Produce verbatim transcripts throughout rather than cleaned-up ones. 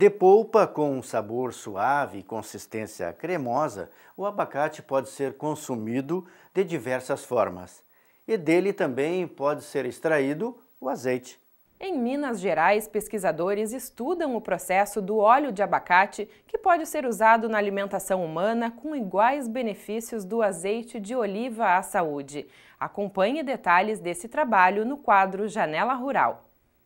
De polpa com um sabor suave e consistência cremosa, o abacate pode ser consumido de diversas formas. E dele também pode ser extraído o azeite. Em Minas Gerais, pesquisadores estudam o processo do óleo de abacate, que pode ser usado na alimentação humana com iguais benefícios do azeite de oliva à saúde. Acompanhe detalhes desse trabalho no quadro Janela Rural.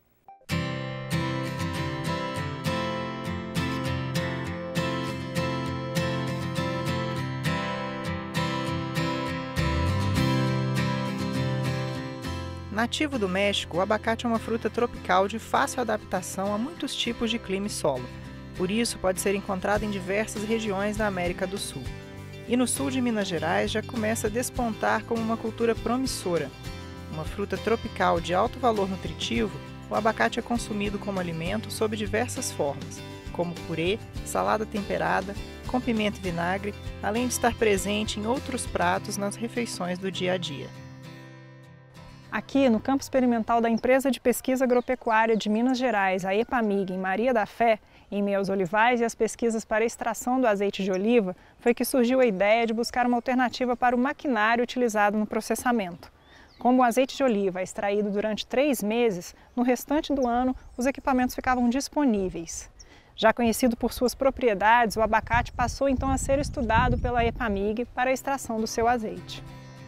Nativo do México, o abacate é uma fruta tropical de fácil adaptação a muitos tipos de clima e solo. Por isso, pode ser encontrado em diversas regiões da América do Sul. E no sul de Minas Gerais já começa a despontar como uma cultura promissora. Uma fruta tropical de alto valor nutritivo, o abacate é consumido como alimento sob diversas formas, como purê, salada temperada, com pimenta e vinagre, além de estar presente em outros pratos nas refeições do dia a dia. Aqui, no campo experimental da Empresa de Pesquisa Agropecuária de Minas Gerais, a EPAMIG, em Maria da Fé, em meio aos olivais e as pesquisas para a extração do azeite de oliva, foi que surgiu a ideia de buscar uma alternativa para o maquinário utilizado no processamento. Como o azeite de oliva é extraído durante três meses, no restante do ano os equipamentos ficavam disponíveis. Já conhecido por suas propriedades, o abacate passou então a ser estudado pela EPAMIG para a extração do seu azeite.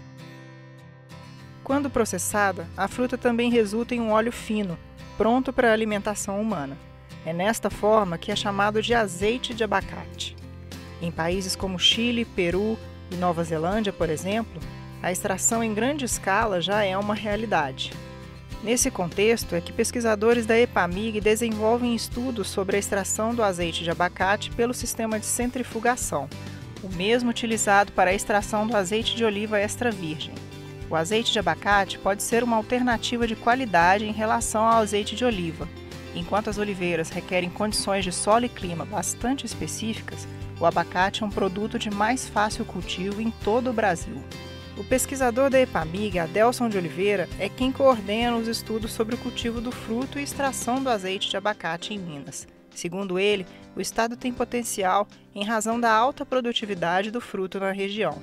Quando processada, a fruta também resulta em um óleo fino, pronto para a alimentação humana. É nesta forma que é chamado de azeite de abacate. Em países como Chile, Peru e Nova Zelândia, por exemplo, a extração em grande escala já é uma realidade. Nesse contexto é que pesquisadores da EPAMIG desenvolvem estudos sobre a extração do azeite de abacate pelo sistema de centrifugação, o mesmo utilizado para a extração do azeite de oliva extra virgem. O azeite de abacate pode ser uma alternativa de qualidade em relação ao azeite de oliva. Enquanto as oliveiras requerem condições de solo e clima bastante específicas, o abacate é um produto de mais fácil cultivo em todo o Brasil. O pesquisador da EPAMIG, Adelson de Oliveira, é quem coordena os estudos sobre o cultivo do fruto e extração do azeite de abacate em Minas. Segundo ele, o estado tem potencial em razão da alta produtividade do fruto na região.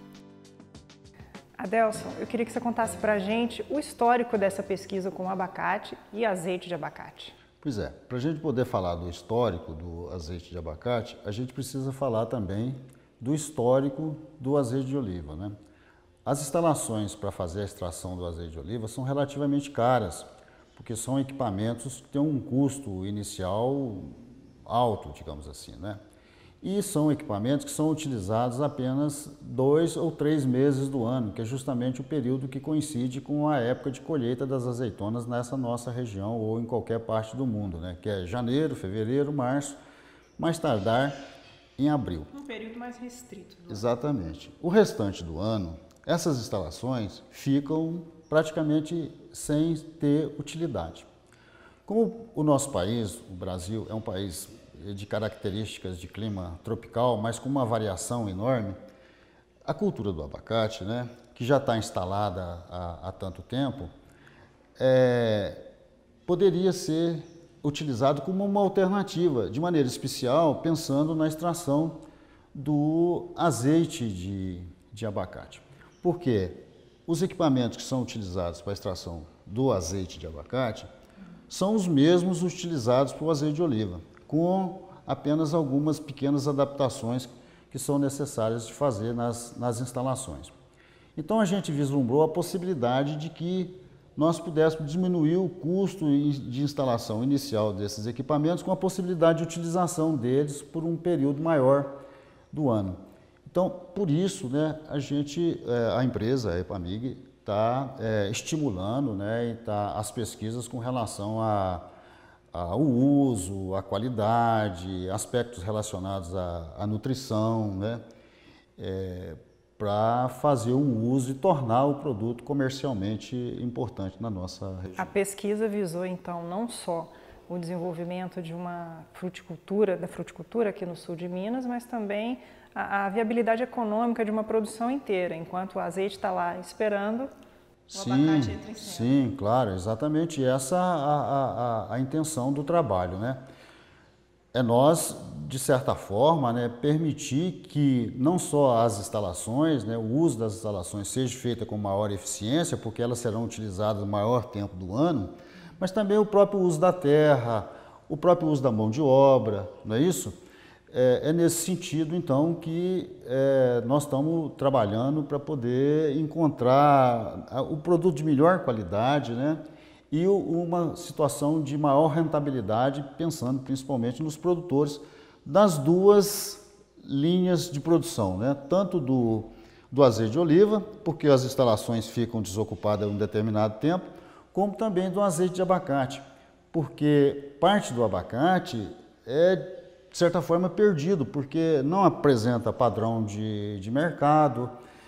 Adelson, eu queria que você contasse para a gente o histórico dessa pesquisa com abacate e azeite de abacate. Pois é, para a gente poder falar do histórico do azeite de abacate, a gente precisa falar também do histórico do azeite de oliva, né? As instalações para fazer a extração do azeite de oliva são relativamente caras, porque são equipamentos que têm um custo inicial alto, digamos assim, né? E são equipamentos que são utilizados apenas dois ou três meses do ano, que é justamente o período que coincide com a época de colheita das azeitonas nessa nossa região ou em qualquer parte do mundo, né? Que é janeiro, fevereiro, março, mais tardar em abril. Um período mais restrito. Do Exatamente. O restante do ano, essas instalações ficam praticamente sem ter utilidade. Como o nosso país, o Brasil, é um país de características de clima tropical, mas com uma variação enorme, a cultura do abacate, né, que já está instalada há, há tanto tempo, é, poderia ser utilizado como uma alternativa, de maneira especial, pensando na extração do azeite de, de abacate. Porque os equipamentos que são utilizados para a extração do azeite de abacate são os mesmos utilizados para o azeite de oliva, com apenas algumas pequenas adaptações que são necessárias de fazer nas, nas instalações. Então a gente vislumbrou a possibilidade de que nós pudéssemos diminuir o custo de instalação inicial desses equipamentos com a possibilidade de utilização deles por um período maior do ano. Então, por isso, né, a gente, a empresa, a EPAMIG, está é, estimulando, né, e tá, as pesquisas com relação a ao uso, à qualidade, aspectos relacionados à, à nutrição, né, é, para fazer um uso e tornar o produto comercialmente importante na nossa região. A pesquisa visou, então, não só o desenvolvimento de uma fruticultura, da fruticultura aqui no sul de Minas, mas também a, a viabilidade econômica de uma produção inteira, enquanto o azeite está lá esperando. O sim, abacate entra em cena. Sim, claro, exatamente essa a, a, a, a intenção do trabalho, né? é nós, de certa forma, né, permitir que não só as instalações, né, o uso das instalações seja feito com maior eficiência, porque elas serão utilizadas no maior tempo do ano, mas também o próprio uso da terra, o próprio uso da mão de obra, não é isso? É, é nesse sentido, então, que é, nós estamos trabalhando para poder encontrar o produto de melhor qualidade, né? E uma situação de maior rentabilidade, pensando principalmente nos produtores das duas linhas de produção, né? Tanto do, do azeite de oliva, porque as instalações ficam desocupadas um determinado tempo, como também do azeite de abacate, porque parte do abacate é, de certa forma, perdido, porque não apresenta padrão de, de mercado,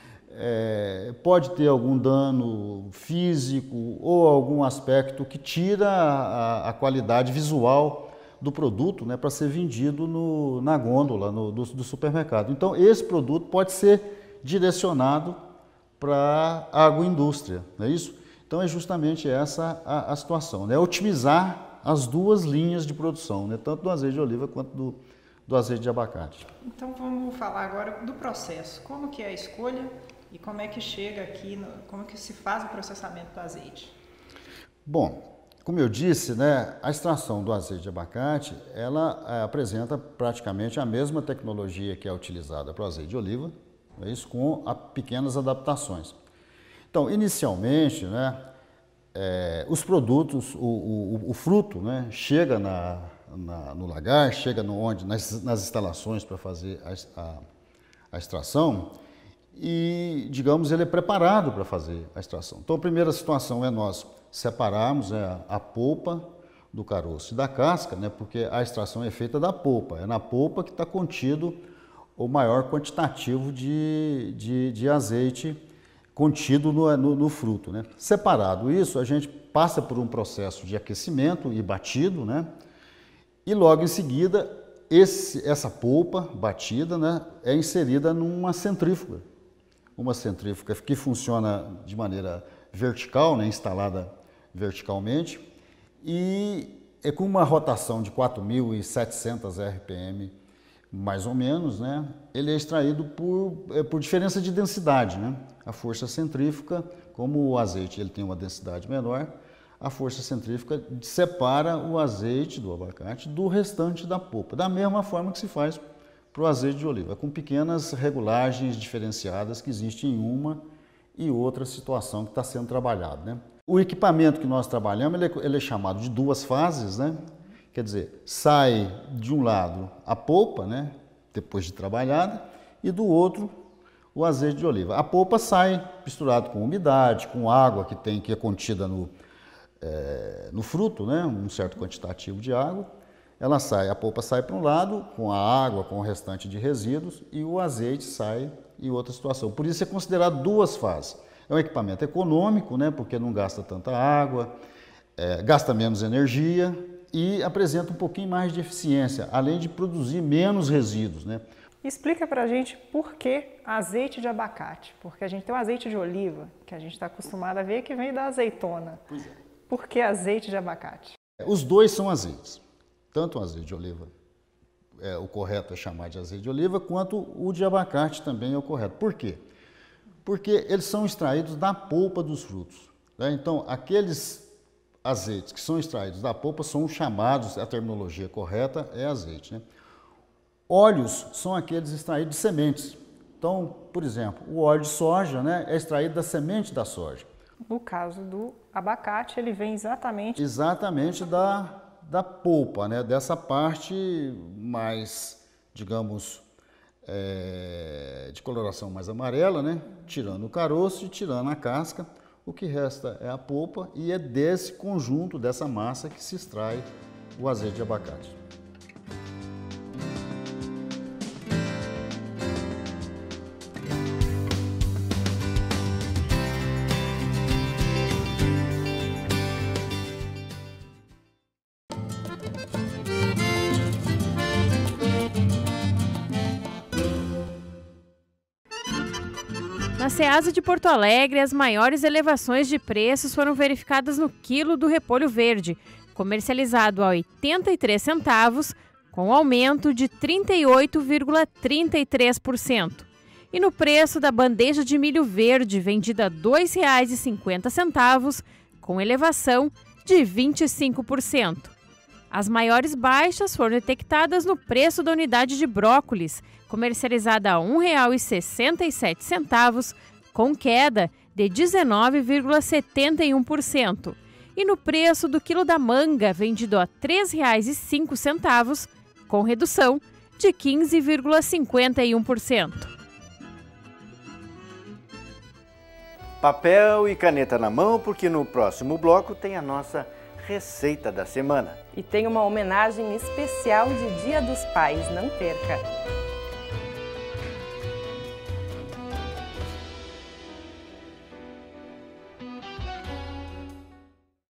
é, pode ter algum dano físico ou algum aspecto que tira a, a qualidade visual do produto, né, para ser vendido no, na gôndola no, do, do supermercado. Então, esse produto pode ser direcionado para a agroindústria, não é isso? Então, é justamente essa a, a situação, né? Otimizar as duas linhas de produção, né? Tanto do azeite de oliva quanto do, do azeite de abacate. Então, vamos falar agora do processo. Como que é a escolha e como é que chega aqui, no, como que se faz o processamento do azeite? Bom, como eu disse, né, a extração do azeite de abacate, ela é, apresenta praticamente a mesma tecnologia que é utilizada para o azeite de oliva, é isso, com a, pequenas adaptações. Então, inicialmente, né, é, os produtos, o, o, o fruto, né, chega na, na, no lagar, chega no onde, nas, nas instalações para fazer a, a, a extração e, digamos, ele é preparado para fazer a extração. Então, a primeira situação é nós separarmos é, a polpa do caroço e da casca, né, porque a extração é feita da polpa, é na polpa que está contido o maior quantitativo de, de, de azeite contido no, no, no fruto, né? Separado isso, a gente passa por um processo de aquecimento e batido, né? E logo em seguida, esse, essa polpa batida, né, é inserida numa centrífuga. Uma centrífuga que funciona de maneira vertical, né, instalada verticalmente, e é com uma rotação de quatro mil e setecentos R P M, mais ou menos, né? Ele é extraído por, é, por diferença de densidade, né? A força centrífuga, como o azeite ele tem uma densidade menor, a força centrífuga separa o azeite do abacate do restante da polpa, da mesma forma que se faz para o azeite de oliva, com pequenas regulagens diferenciadas que existem em uma e outra situação que está sendo trabalhada, né? O equipamento que nós trabalhamos, ele é, ele é chamado de duas fases, né? Quer dizer, sai de um lado a polpa, né, depois de trabalhada, e do outro o azeite de oliva. A polpa sai misturado com umidade, com água que tem que é contida no, é, no fruto, né, um certo quantitativo de água. Ela sai, a polpa sai para um lado, com a água, com o restante de resíduos, e o azeite sai em outra situação. Por isso é considerado duas fases. É um equipamento econômico, né, porque não gasta tanta água, é, gasta menos energia, e apresenta um pouquinho mais de eficiência, além de produzir menos resíduos, né? Explica pra gente por que azeite de abacate, porque a gente tem o azeite de oliva, que a gente está acostumado a ver que vem da azeitona. Pois é. Por que azeite de abacate? Os dois são azeites, tanto o azeite de oliva, é, o correto é chamar de azeite de oliva, quanto o de abacate também é o correto. Por quê? Porque eles são extraídos da polpa dos frutos, né? Então, aqueles azeites que são extraídos da polpa são chamados, a terminologia correta é azeite, né? Óleos são aqueles extraídos de sementes. Então, por exemplo, o óleo de soja, né, é extraído da semente da soja. No caso do abacate, ele vem exatamente... Exatamente da, da polpa, né, dessa parte mais, digamos, é, de coloração mais amarela, né, tirando o caroço e tirando a casca. O que resta é a polpa e é desse conjunto, dessa massa, que se extrai o azeite de abacate. Na Ceasa de Porto Alegre, as maiores elevações de preços foram verificadas no quilo do repolho verde, comercializado a oitenta e três centavos, com aumento de trinta e oito vírgula trinta e três por cento. E no preço da bandeja de milho verde, vendida a dois reais e cinquenta centavos, com elevação de vinte e cinco por cento. As maiores baixas foram detectadas no preço da unidade de brócolis, comercializada a um real e sessenta e sete centavos, com queda de dezenove vírgula setenta e um por cento. E no preço do quilo da manga, vendido a três reais e cinco centavos, com redução de quinze vírgula cinquenta e um por cento. Papel e caneta na mão, porque no próximo bloco tem a nossa receita da semana. E tem uma homenagem especial de Dia dos Pais, não perca!